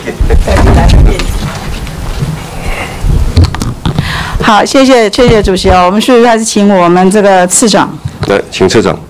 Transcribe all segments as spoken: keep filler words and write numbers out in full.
好，谢谢谢谢主席哦。我们是不是还是请我们这个次长？ 来，请次长。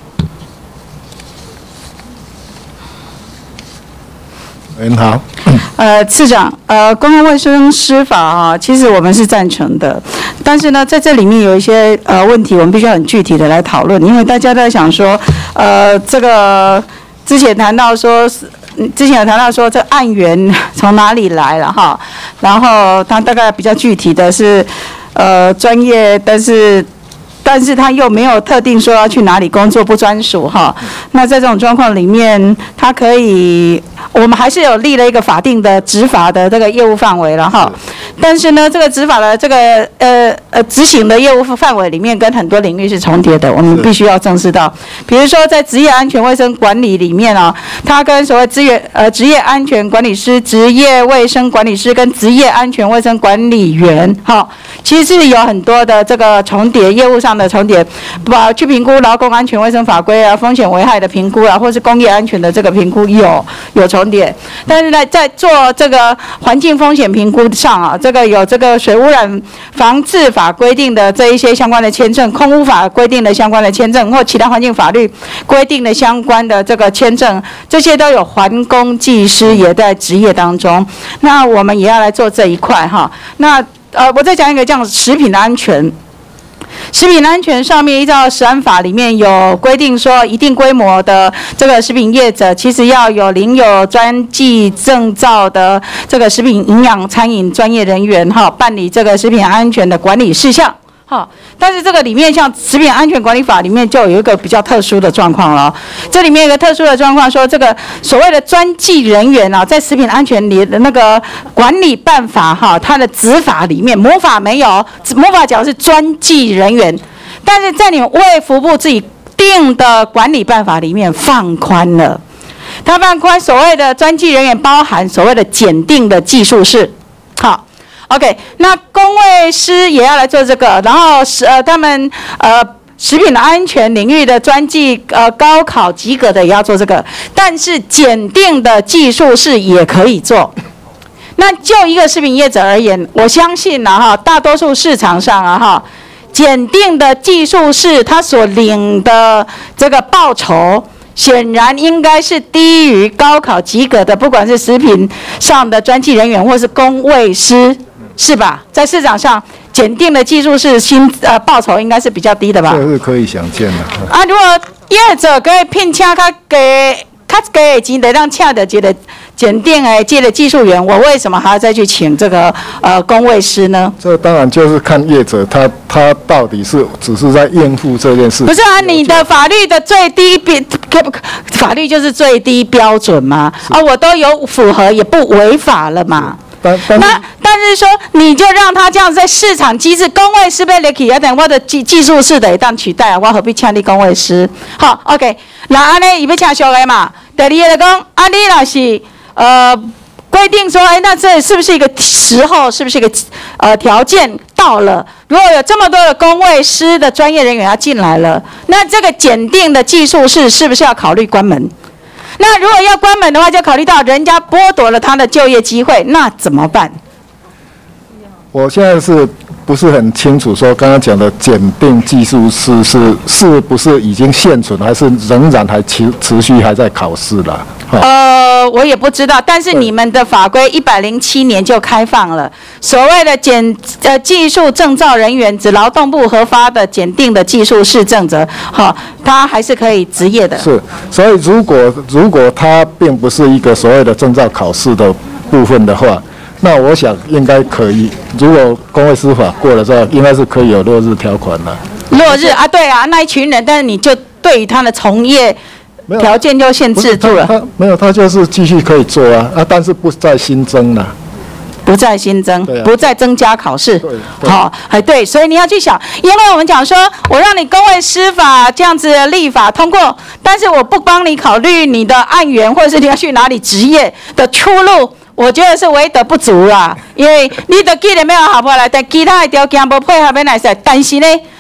您好。 呃，次长，呃，公共卫生师法啊，其实我们是赞成的，但是呢，在这里面有一些呃问题，我们必须要很具体的来讨论，因为大家都在想说，呃，这个之前谈到说。之前有谈到说这案源从哪里来了哈，然后他大概比较具体的是，呃，专业，但是但是他又没有特定说要去哪里工作，不专属哈。那在这种状况里面，他可以，我们还是有立了一个法定的执法的这个业务范围了哈。但是呢，这个执法的这个呃呃执行的业务范围里面，跟很多领域是重叠的，我们必须要正视到。比如说，在职业安全卫生管理里面啊，它跟所谓职业呃职业安全管理师、职业卫生管理师跟职业安全卫生管理员，哈，其实是有很多的这个重叠，业务上的重叠，把去评估劳工安全卫生法规啊、风险危害的评估啊，或是工业安全的这个评估有有重叠，但是呢，在做这个环境风险评估上啊。这个有这个水污染防治法规定的这一些相关的签证，空污法规定的相关的签证，或其他环境法律规定的相关的这个签证，这些都有环工技师也在职业当中。那我们也要来做这一块哈。那呃，我再讲一个这样食品的安全。食品安全上面依照食安法里面有规定说，一定规模的这个食品业者，其实要有领有专技证照的这个食品营养餐饮专业人员哈，办理这个食品安全的管理事项。哈，但是这个里面像食品安全管理法里面就有一个比较特殊的状况了。这里面有一个特殊的状况，说这个所谓的专技人员啊，在食品安全里的那个管理办法哈，它的执法里面，魔法没有，魔法讲的是专技人员，但是在你们卫福部自己定的管理办法里面放宽了，它放宽所谓的专技人员包含所谓的检定的技术士，好。OK， 那公卫师也要来做这个，然后是呃他们呃食品的安全领域的专技呃高考及格的也要做这个，但是检定的技术士也可以做。那就一个食品业者而言，我相信呢哈，大多数市场上啊哈，检定的技术士他所领的这个报酬。显然应该是低于高考及格的，不管是食品上的专技人员或是公卫师，是吧？在市场上检定的技术是薪呃报酬应该是比较低的吧？ 这是可以想见的。 啊，如果业者可以聘请他给他给钱得让请的这个检定的这个技术员，我为什么还要再去请这个呃公卫师呢？ 这当然就是看业者他他到底是只是在应付这件事。 不是啊，你的法律的最低标，法律就是最低标准嘛。啊，我都有符合，也不违法了嘛。 但但那但是说，你就让他这样在市场机制，公卫师被 lucky 要等我的技技术士的当取代啊，我何必请你公卫师？好 ，OK， 那安尼伊要请小的嘛？第二个讲，啊，你若是呃规定说，哎，那这是不是一个时候？是不是一个呃条件到了？如果有这么多的公卫师的专业人员要进来了，那这个检定的技术士是不是要考虑关门？那如果要关门的话，就考虑到人家剥夺了他的就业机会，那怎么办？ 我现在是不是很清楚说刚刚讲的检定技术师是是不是已经现存，还是仍然还持持续还在考试了？ 呃，我也不知道，但是你们的法规一百零七年就开放了，所谓的检呃技术证照人员，指劳动部核发的检定的技术士证者，好，他还是可以执业的。 是，所以如果如果他并不是一个所谓的证照考试的部分的话，那我想应该可以。如果公卫司法过了之后，应该是可以有落日条款了。 落日啊，对啊，那一群人，但是你就对于他的从业条件就限制住了。 他他没有，他就是继续可以做啊啊，但是不再新增了。 不再新增，啊、不再增加考试。好，哎对，所以你要去想，因为我们讲说，我让你公卫司法这样子的立法通过，但是我不帮你考虑你的案源，或者是你要去哪里职业的出路。我觉得是为德不足啦，因为你的技能没有好不来，但其他的条件不配合，要来使。但是呢，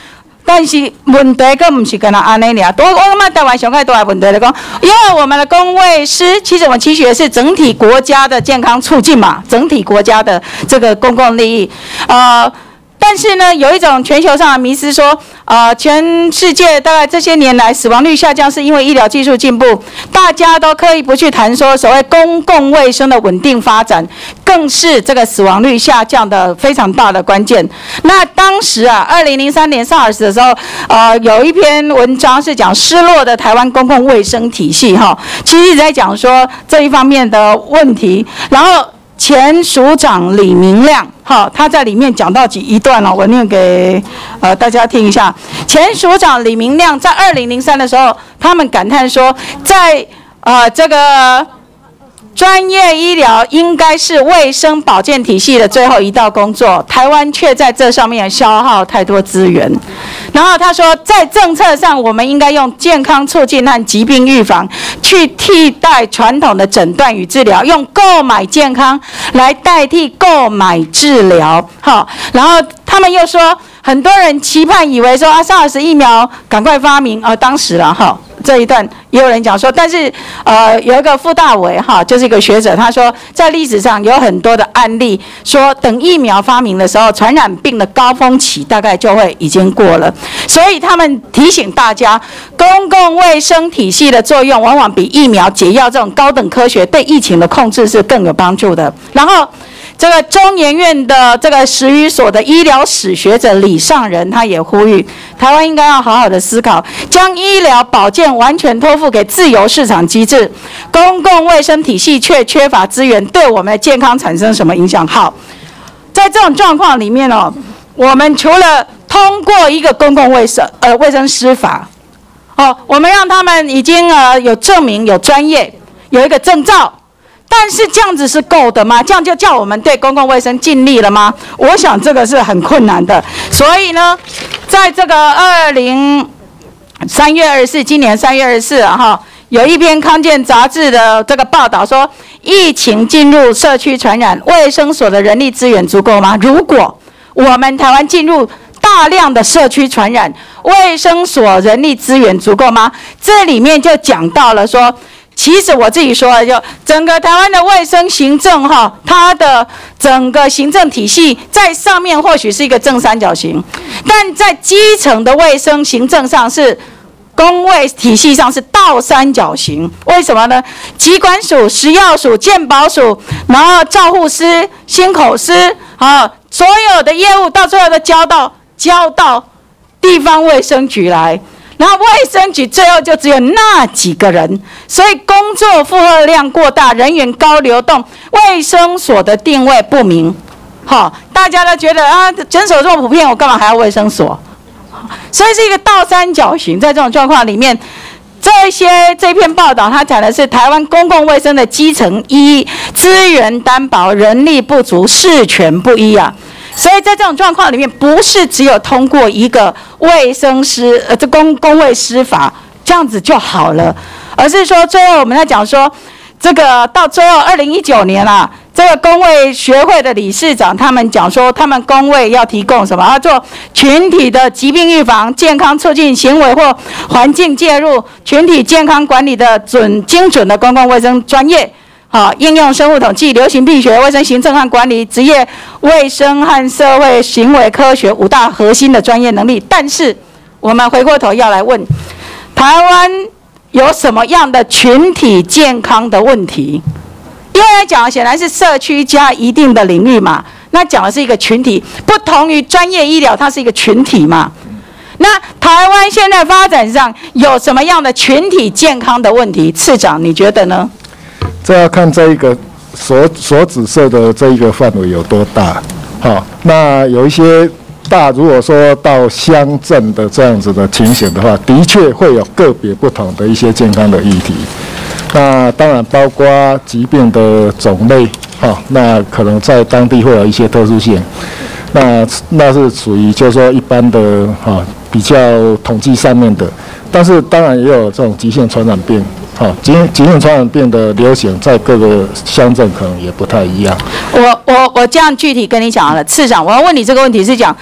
但是问题佫唔是干那安尼尔，我我感觉台湾上较大的问题来讲，因为我们的公卫师，其实我们期许的是整体国家的健康促进嘛，整体国家的这个公共利益，呃。但是呢，有一种全球上的迷思说，呃，全世界大概这些年来死亡率下降，是因为医疗技术进步，大家都刻意不去谈说所谓公共卫生的稳定发展，更是这个死亡率下降的非常大的关键。那当时啊，二零零三年 SARS 的时候，呃，有一篇文章是讲失落的台湾公共卫生体系，哈，其实一直在讲说这一方面的问题，然后。前署长李明亮，哈，他在里面讲到几一段哦，我念给呃大家听一下。前署长李明亮在二零零三的时候，他们感叹说，在呃这个专业医疗应该是卫生保健体系的最后一道工作，台湾却在这上面消耗太多资源。然后他说，在政策上，我们应该用健康促进和疾病预防去替代传统的诊断与治疗，用购买健康来代替购买治疗。好，然后他们又说，很多人期盼以为说啊，SARS疫苗赶快发明啊、呃，当时了哈。这一段也有人讲说，但是呃有一个傅大伟哈，就是一个学者，他说在历史上有很多的案例，说等疫苗发明的时候，传染病的高峰期大概就会已经过了，所以他们提醒大家，公共卫生体系的作用往往比疫苗、解药这种高等科学对疫情的控制是更有帮助的。然后。这个中研院的这个十余所的医疗史学者李尚仁，他也呼吁台湾应该要好好的思考，将医疗保健完全托付给自由市场机制，公共卫生体系却缺乏资源，对我们的健康产生什么影响？好，在这种状况里面哦，我们除了通过一个公共卫生呃卫生师法，哦，我们让他们已经呃有证明、有专业、有一个证照。但是这样子是够的吗？这样就叫我们对公共卫生尽力了吗？我想这个是很困难的。所以呢，在这个二零三月二十四，今年三月二十四啊，哈，有一篇康健杂志的这个报道说，疫情进入社区传染，卫生所的人力资源足够吗？如果我们台湾进入大量的社区传染，卫生所人力资源足够吗？这里面就讲到了说。其实我自己说了，就整个台湾的卫生行政哈，它的整个行政体系在上面或许是一个正三角形，但在基层的卫生行政上是公卫体系上是倒三角形。为什么呢？疾管署、食药署、健保署，然后照护师、心口师啊，所有的业务到最后都交到交到地方卫生局来。然后卫生局最后就只有那几个人，所以工作负荷量过大，人员高流动，卫生所的定位不明。好，大家都觉得啊，诊所这么普遍，我干嘛还要卫生所？所以是一个倒三角形。在这种状况里面，这些这篇报道它讲的是台湾公共卫生的基层一资源单薄，人力不足，事权不一啊。所以在这种状况里面，不是只有通过一个卫生师呃这公公卫师法这样子就好了，而是说最后我们在讲说，这个到最后二零一九年啊，这个公卫学会的理事长他们讲说，他们公卫要提供什么？要做群体的疾病预防、健康促进行为或环境介入、群体健康管理的准精准的公共卫生专业。好，应用生物统计、流行病学、卫生行政和管理、职业卫生和社会行为科学五大核心的专业能力。但是，我们回过头要来问，台湾有什么样的群体健康的问题？因为讲的显然是社区加一定的领域嘛，那讲的是一个群体，不同于专业医疗，它是一个群体嘛。那台湾现在发展上有什么样的群体健康的问题？次长，你觉得呢？ 这要看这一个所所指涉的这一个范围有多大，好，那有一些大，如果说到乡镇的这样子的情形的话，的确会有个别不同的一些健康的议题。那当然包括疾病的种类，好，那可能在当地会有一些特殊性。那那是属于就是说一般的哈比较统计上面的，但是当然也有这种急性传染病。好，急急性传染病的流行在各个乡镇可能也不太一样。 我我我这样具体跟你讲好了，次长，我要问你这个问题是讲，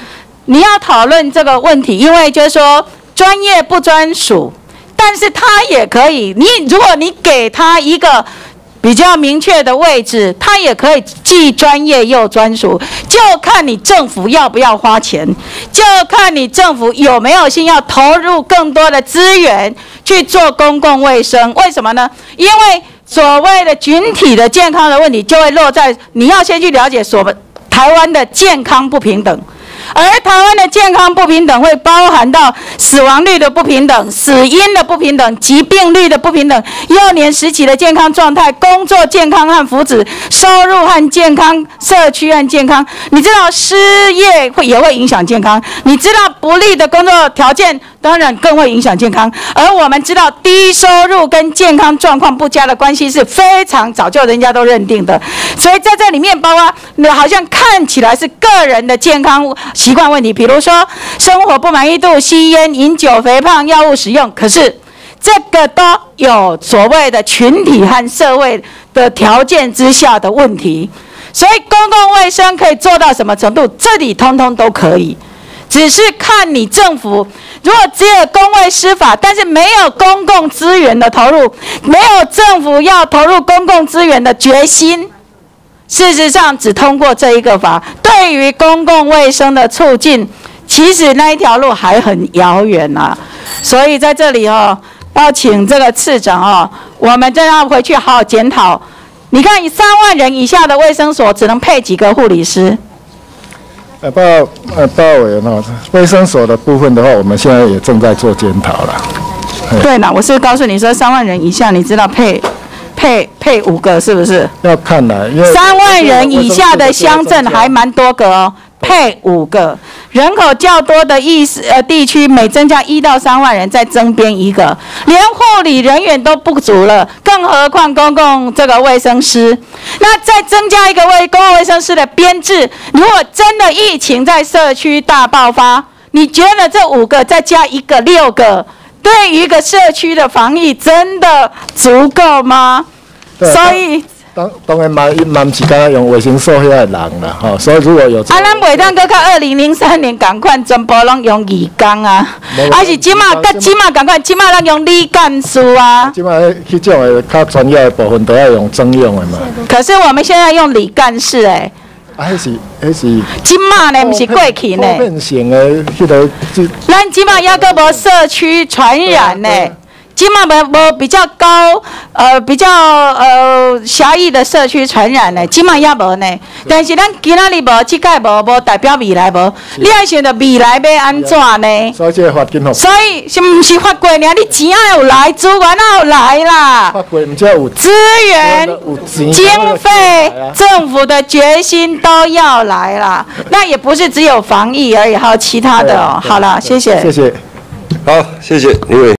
你要讨论这个问题，因为就是说专业不专属，但是他也可以，你如果你给他一个比较明确的位置，他也可以既专业又专属，就看你政府要不要花钱，就看你政府有没有心要投入更多的资源去做公共卫生。为什么呢？因为所谓的群体的健康的问题，就会落在你要先去了解所台湾的健康不平等。而台湾的健康不平等会包含到死亡率的不平等、死因的不平等、疾病率的不平等、幼年时期的健康状态、工作健康和福祉、收入和健康、社区和健康。你知道失业会也会影响健康，你知道不利的工作条件当然更会影响健康。而我们知道低收入跟健康状况不佳的关系是非常早就人家都认定的，所以在这里面包括好像看起来是个人的健康习惯问题，比如说生活不满意度、吸烟、饮酒、肥胖、药物使用，可是这个都有所谓的群体和社会的条件之下的问题。所以公共卫生可以做到什么程度？这里通通都可以，只是看你政府如果只有公卫师法，但是没有公共资源的投入，没有政府要投入公共资源的决心，事实上只通过这一个法，对于公共卫生的促进，其实那一条路还很遥远啊。所以在这里哦，要请这个次长哦，我们真要回去好好检讨。你看，三万人以下的卫生所只能配几个护理师？ 呃，报呃报委员哈，卫生所的部分的话，我们现在也正在做检讨了。 对了，我是告诉你说，三万人以下，你知道配配配五个是不是？ 要看啦，因为三万人以下的乡镇还蛮多个哦，配五个。人口较多的意思呃地区，每增加一到三万人，再增编一个，连护理人员都不足了，更何况公共这个卫生师。那再增加一个卫公共卫生师的编制，如果真的疫情在社区大爆发，你觉得这五个再加一个六个，对于一个社区的防疫真的足够吗？所以。 当当然嘛，嘛不是刚刚用卫生所遐的人啦，吼，所以如果有啊， 咱袂当搁到二零零三年赶快全部拢用义工啊，还是即马甲即马赶快，即马咱用理干事啊。 即马迄种的较专业的部分都要用征用的嘛。可是我们现在用理干事诶。 啊，迄是迄是。 即马呢，毋是过去呢。 普遍性的迄个。 咱即马还阁无社区传染呢。即马无无比较高，呃，比较呃狭义的社区传染呢，即马也无呢。但是咱今仔日无，即届无，无代表未来无。你爱想着未来要安怎呢？ 所以这个发展好。 所以是毋是发过呢？你钱也有来，资源也有来啦。 发过毋只有资源、经费、政府的决心都要来啦。那也不是只有防疫而已，还有其他的哦。好了，谢谢。 谢谢。 好，谢谢李委。